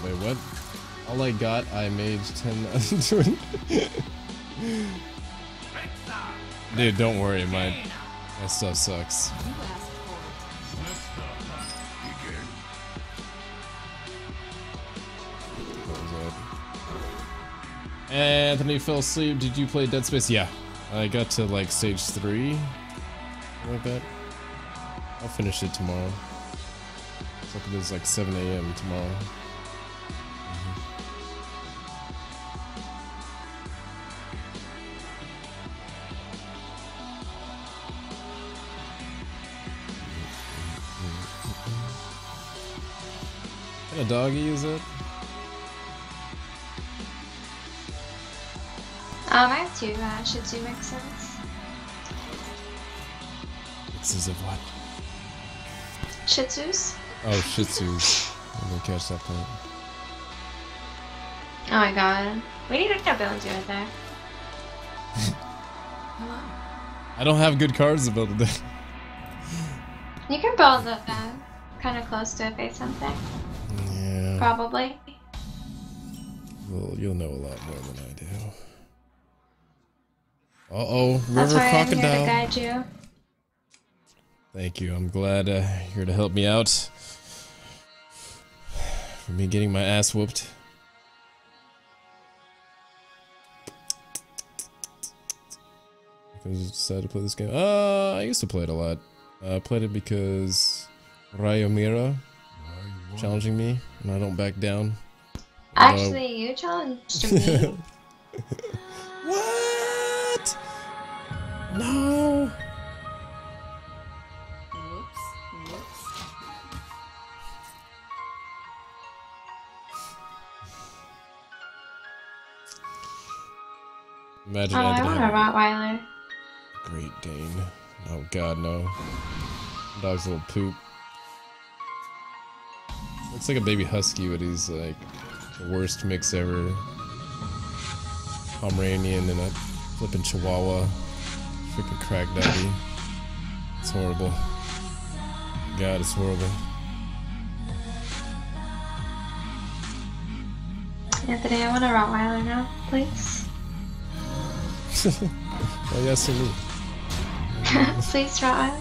Wait, what? All I got, I made 10. Dude, don't worry, my stuff sucks. What was that? Anthony fell asleep. Did you play Dead Space? Yeah, I got to like stage 3, like that. I'll finish it tomorrow. So it's like 7 a.m. tomorrow. What kind of doggy is it? I have 2 Shih Tzu mixes. Mixes of what? Shih Tzus? Oh, Shih Tzus. I didn't catch that part. Oh my god. We need to get Bill into it there. I don't have good cards to build it. You can build it then. Kind of close to a face something. Yeah. Probably. Well, you'll know a lot more than I do. Uh-oh, That's River why I'm here to Crocodile. guide you. Thank you. I'm glad you're here to help me out. For me getting my ass whooped. Because I decided to play this game. I used to play it a lot. I played it because Rayomira challenging me, and I don't back down. Actually, you challenged me. What? No. Imagine Oh, I Anthony want a having Rottweiler. a Great Dane. Oh god, no. Dog's a little poop. Looks like a baby husky, but he's like the worst mix ever. Pomeranian and a flippin' Chihuahua. Freaking crack daddy. It's horrible. God, it's horrible. Anthony, I want a Rottweiler now, please. Oh yes, to me. Please, Rottweiler.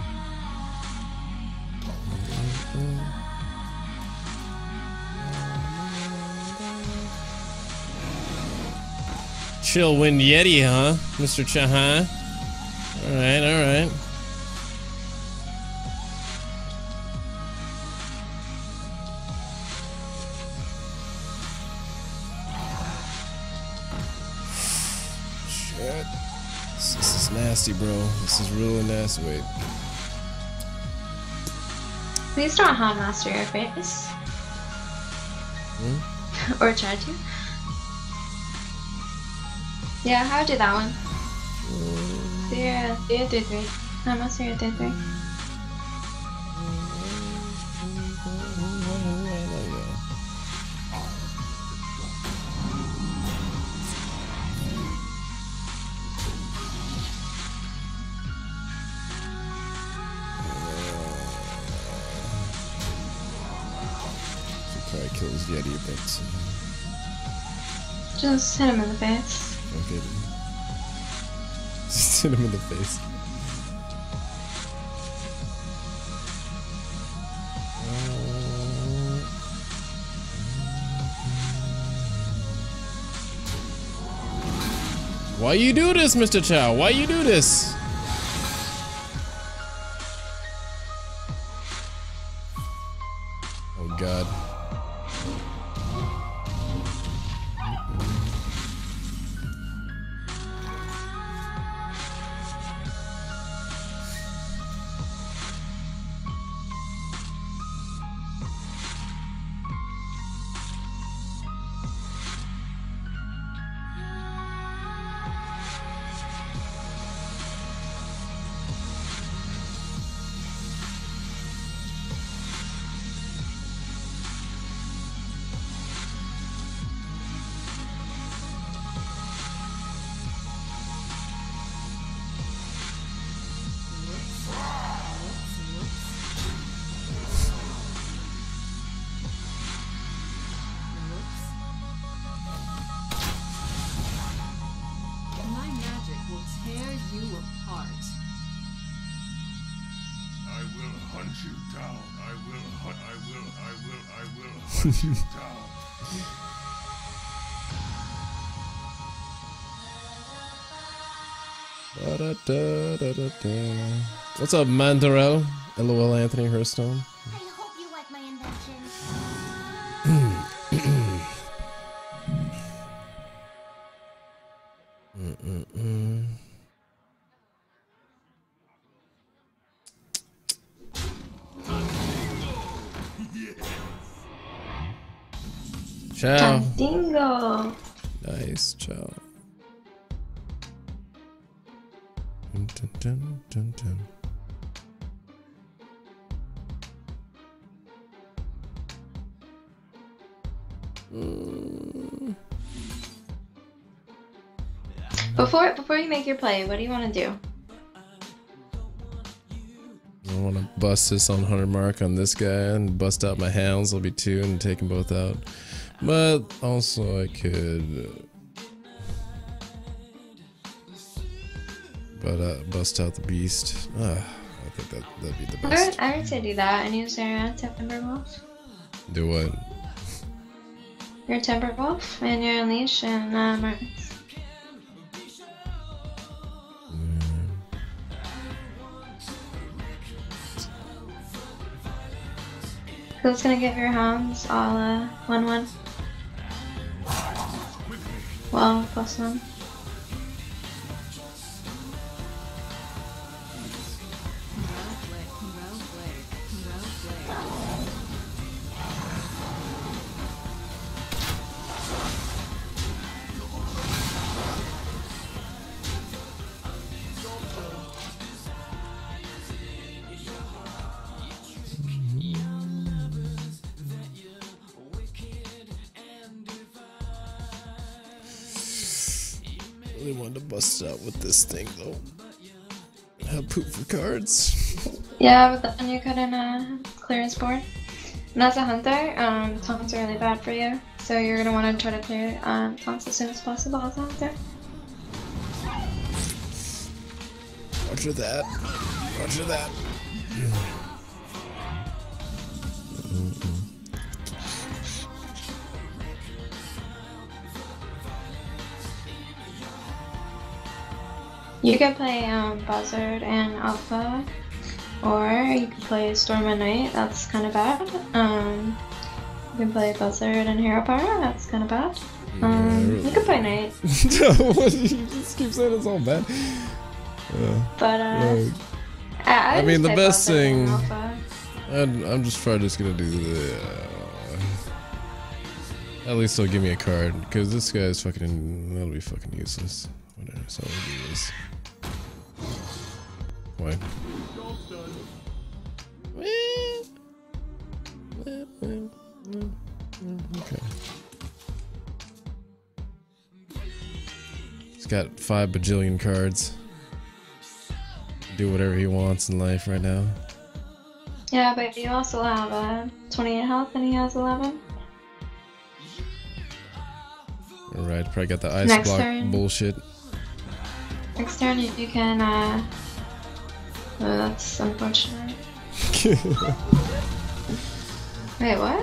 Chill Wind Yeti, huh? Mr. Chahan? Alright, alright. Shit. This is nasty, bro. This is really nasty. Wait. Please don't Hound Master your face. Or try to. Yeah, how would do that one? Do your 3-3. Hound Master your 3-3. Probably kills Yeti a bit. Just hit him in the face. Okay. Just hit him in the face. Why you do this, Mr. Chow? Why you do this? Oh God. tear you apart. I will hunt you down. I will hunt you down. What's up, Mandorel? LOL, Anthony Hurstone. I hope you like my invention. Ciao. Dingo. Nice, ciao. Dun, dun, dun, dun. Before you make your play, what do you want to do? I want to bust this on 100 mark on this guy and bust out my hounds. I'll be 2 and take them both out. But also I could bust out the beast. I think that'd be the best. I would say do that and use your Timberwolf. Do what? Your Timberwolf and your Unleash and Martins. So it's gonna give your hounds all 1/1. Well, +1. Really wanted to bust it out with this thing though. Have poop for cards. Yeah, but then you couldn't clear his board. And as a hunter, taunts are really bad for you. So you're gonna want to try to clear taunts as soon as possible as a hunter. Roger that. Roger that. You can play Buzzard and Alpha, or you can play Storm and Knight, that's kind of bad. You can play Buzzard and Hero Power, that's kind of bad. You can play Knight. What, you just keep saying it's all bad. But I mean, the play best Buzzard and thing. Alpha. I'm just probably just gonna do the. At least they'll give me a card, because this guy's fucking. That'll be fucking useless. Whatever. So I'll do this. Why? Okay. He's got 5 bajillion cards. Do whatever he wants in life right now. Yeah, but you also have 28 health and he has 11. Alright, probably got the ice Next block turn. bullshit. Next turn you can, oh, that's unfortunate. Wait, what?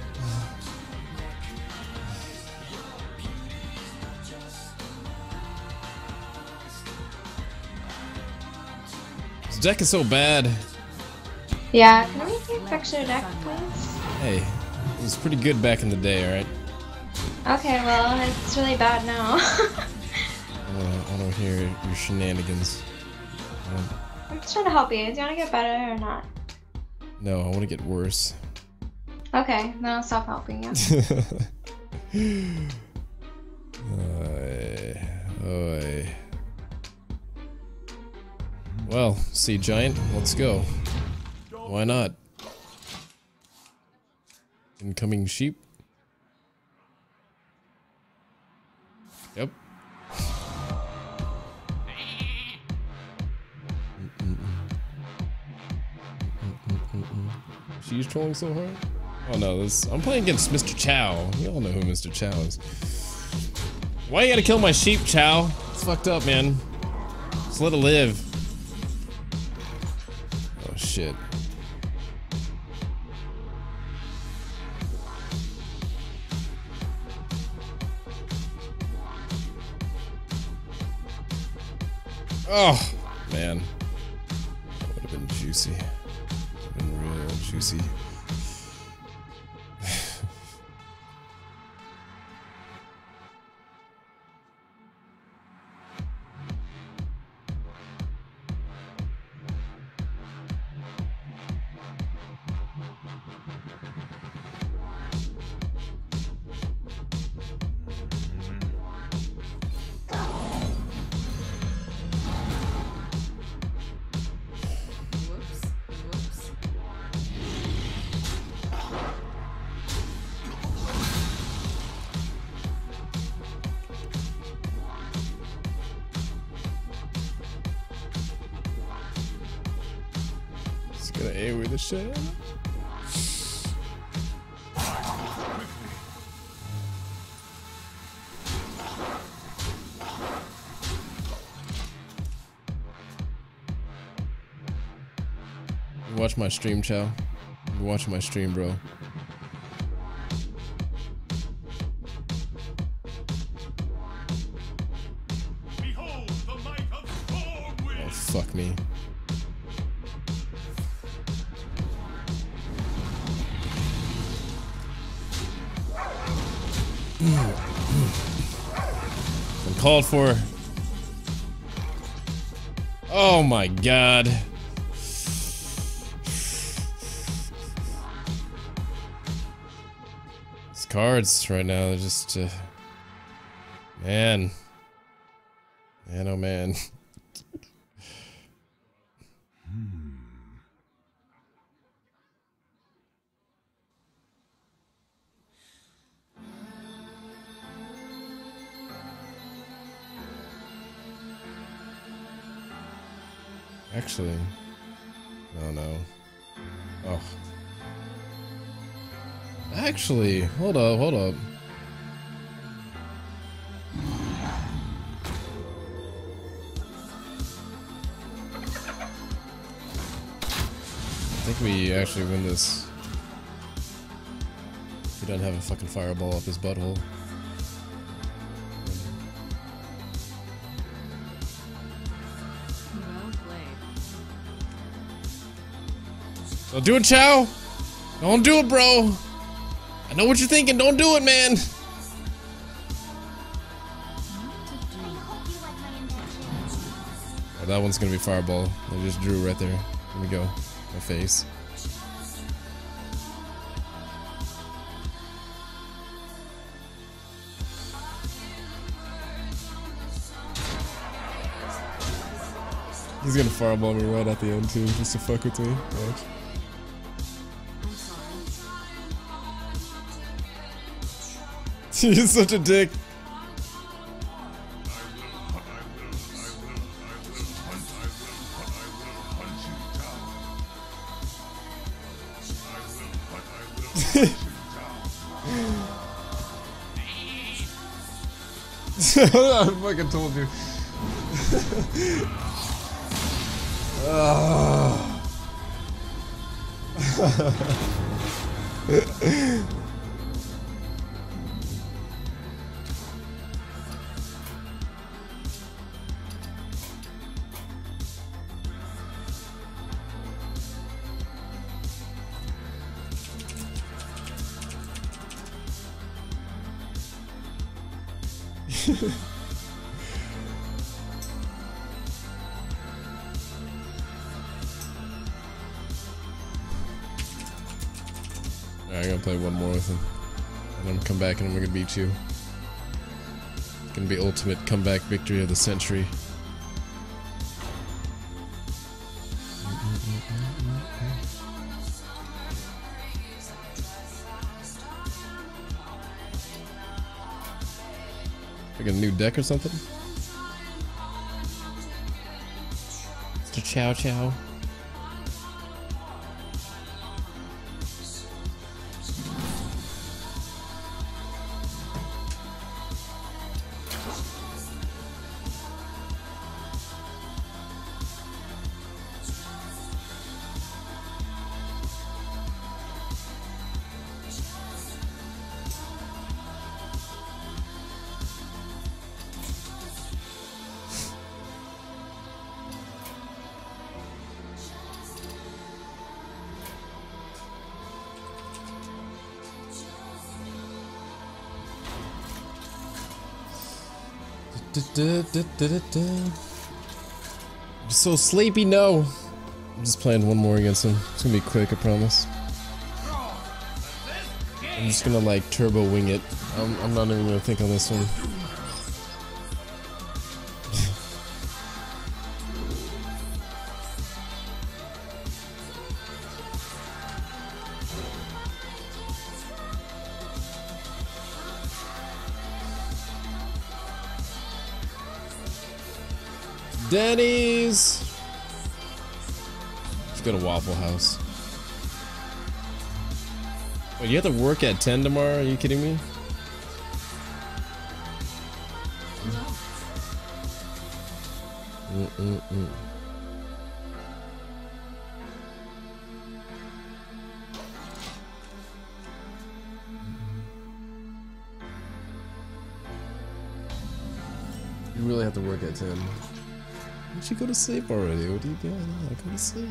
This deck is so bad. Yeah, can we fix your deck, please? Hey, it was pretty good back in the day, alright? Okay, well, it's really bad now. I don't hear your shenanigans. I'm just trying to help you. Do you want to get better or not? No, I want to get worse. Okay, then I'll stop helping you. Oy. Well, Sea Giant, let's go. Why not? Incoming sheep. Yep. She's trolling so hard? Oh no, I'm playing against Mr. Chow. You all know who Mr. Chow is. Why you gotta kill my sheep, Chow? It's fucked up, man. Just let it live. Oh shit. Oh man. That would have been juicy. Would have been real juicy. Gonna AoE the shit. Watch my stream, Chow. Watch my stream, bro. Behold the might of Stormwind. Oh, fuck me. Called for. Oh my god. These cards right now, they're just man. Man, oh man. Actually, oh no. Oh. Actually, hold up, hold up. I think we actually win this. He doesn't have a fucking fireball up his butthole. Don't do it, Chow! Don't do it, bro! I know what you're thinking, don't do it, man! Oh, that one's gonna be fireball. I just drew right there. Let me go. My face. He's gonna fireball me right at the end too, just to fuck with me. Watch. He's such a dick. I fucking told you. Alright, I'm gonna play one more with him. And I'm gonna come back and we're gonna beat you. It's gonna be ultimate comeback victory of the century. Like a new deck or something? Mr. Chow Chow. I'm so sleepy, no. I'm just playing one more against him. It's gonna be quick, I promise. I'm just gonna like turbo wing it. I'm not even gonna think on this one. Denny's! Let's go to Waffle House. Wait, you have to work at 10 tomorrow? Are you kidding me? You really have to work at 10. You should go to sleep already. What are you doing? Go to sleep.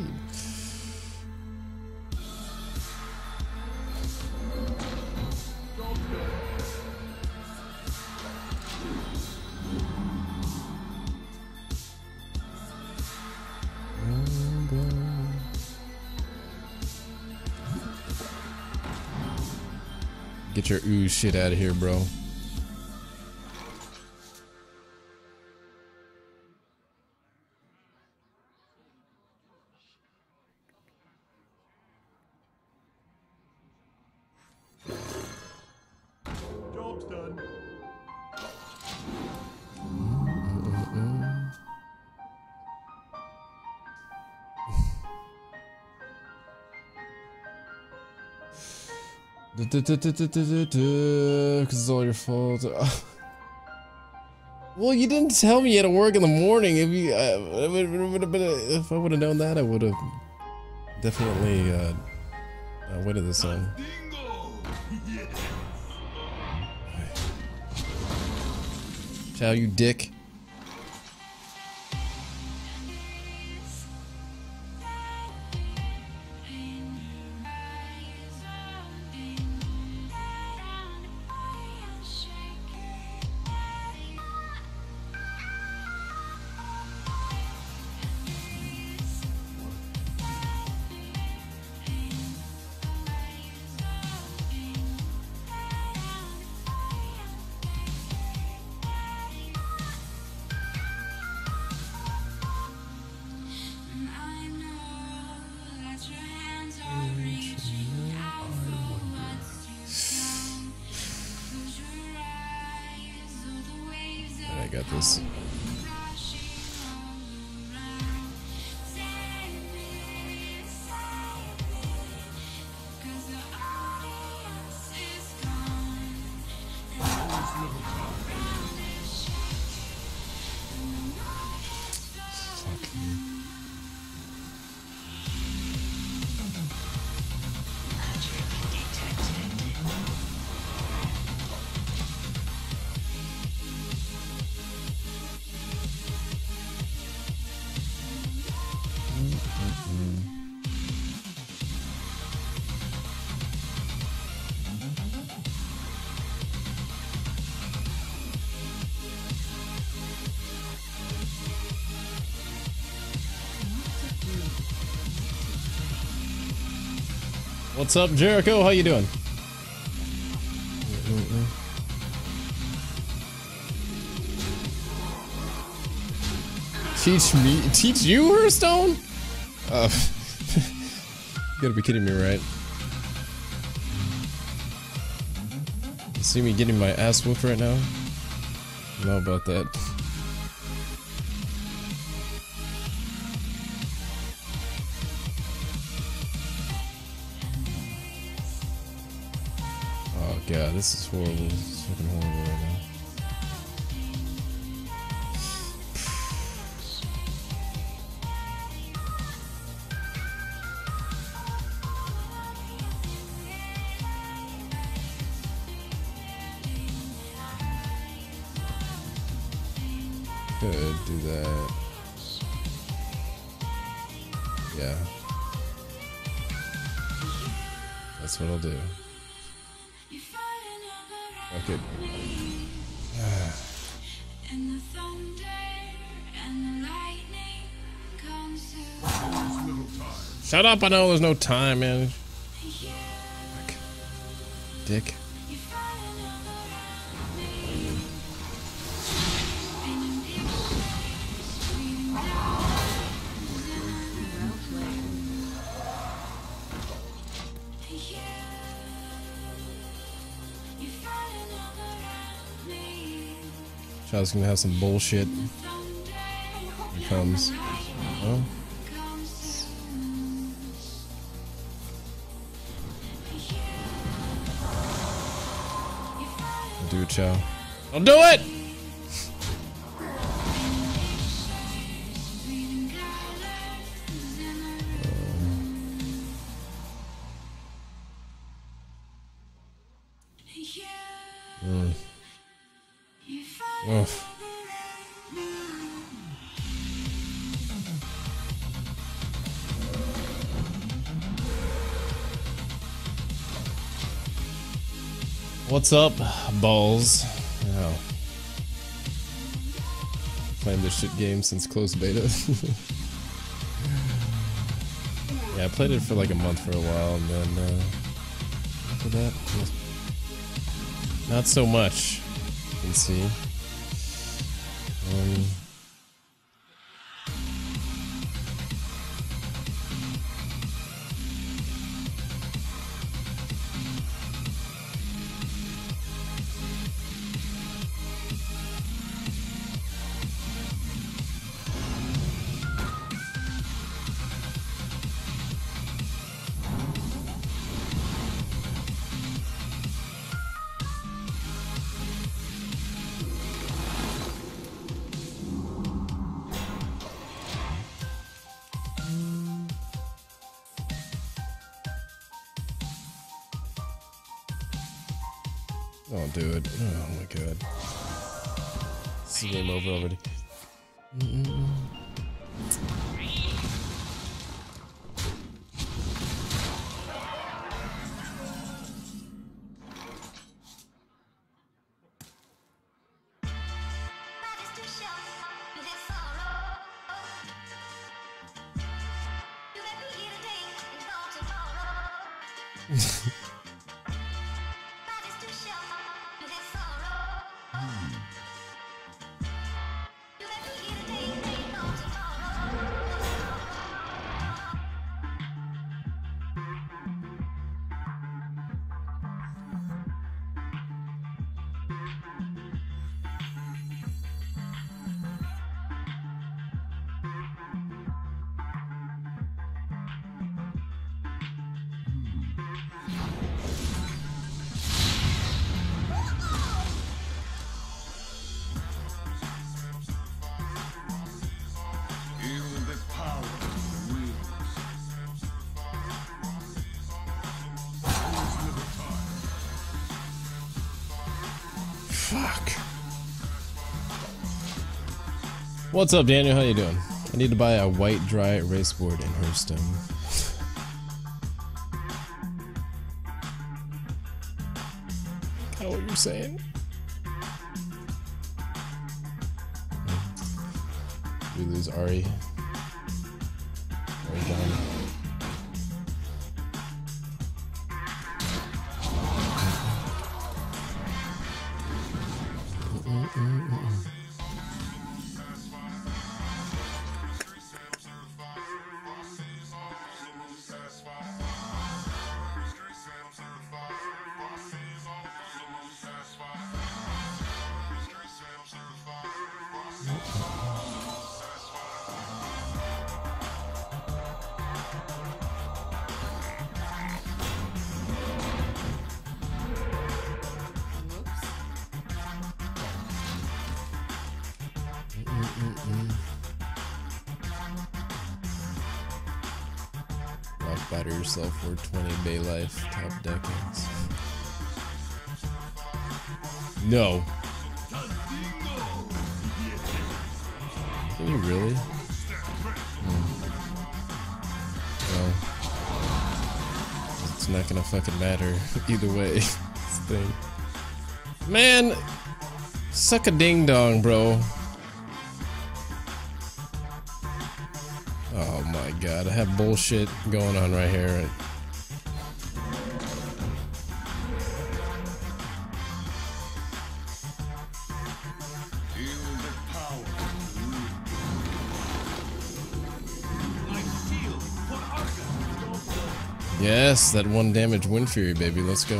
Get your ooze shit out of here, bro. Job's done. Cause it's all your fault. Well, you didn't tell me you had to work in the morning. If you, if I would have known that, I would have definitely waited this long. Ciao, you dick. I got this. What's up, Jericho? How you doing? Teach me? Teach you, Hearthstone? You gotta be kidding me, right? You see me getting my ass whooped right now? I don't know about that. Oh god, this is horrible. This is fucking horrible right now. Could do that. Yeah. That's what I'll do. Okay. And the thunder and the lightning comes through. Shut up! I know there's no time, man. Fuck. Dick. You falling all around me. And you dig breathing down. You falling all around me. Child's gonna have some bullshit. Here comes. Oh. Do it, Chow. Don't do it! Ugh. What's up, balls? Oh. Playing this shit game since closed beta. Yeah, I played it for like a month for a while, and then after that, not so much. You can see. Don't do it. Oh my god. This is game over already. Fuck. What's up, Daniel? How you doing? I need to buy a white dry erase board in Hearthstone. Kind of what you're saying. We lose Ari. Ari gone. Batter yourself for 20 Bay Life top decades. No. Can you really? No. It's not gonna fucking matter either way. This thing. Man! Suck a ding dong, bro. Oh my god, I have bullshit going on right here. Yes, that 1 damage Wind Fury, baby. Let's go.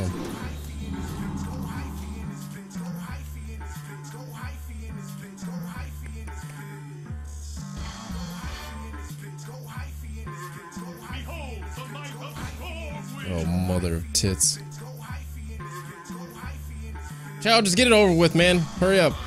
Oh, mother of tits. Chow, just get it over with, man. Hurry up.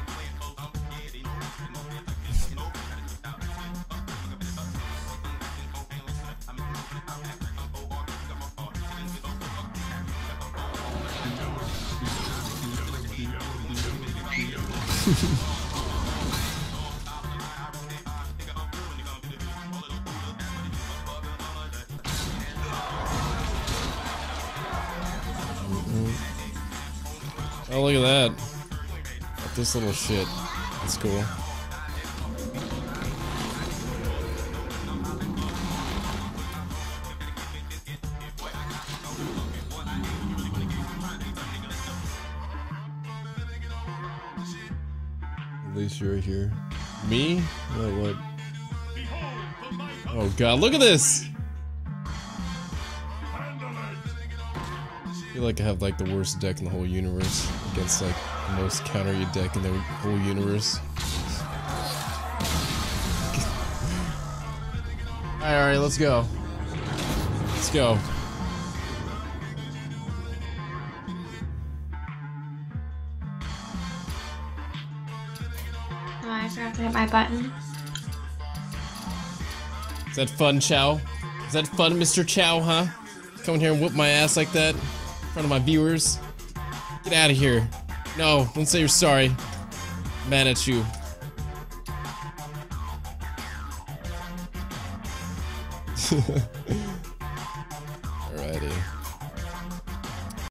Oh, look at that. Got this little shit. That's cool. At least you're here. Me? What? Oh god, look at this! I feel like I have like the worst deck in the whole universe against like the most counter deck in the whole universe. Alright, let's go. Let's go. Oh, I forgot to hit my button. Is that fun, Chow? Is that fun, Mr. Chow, huh? Coming here and whoop my ass like that? In front of my viewers? Get out of here. No, don't say you're sorry. I'm mad at you.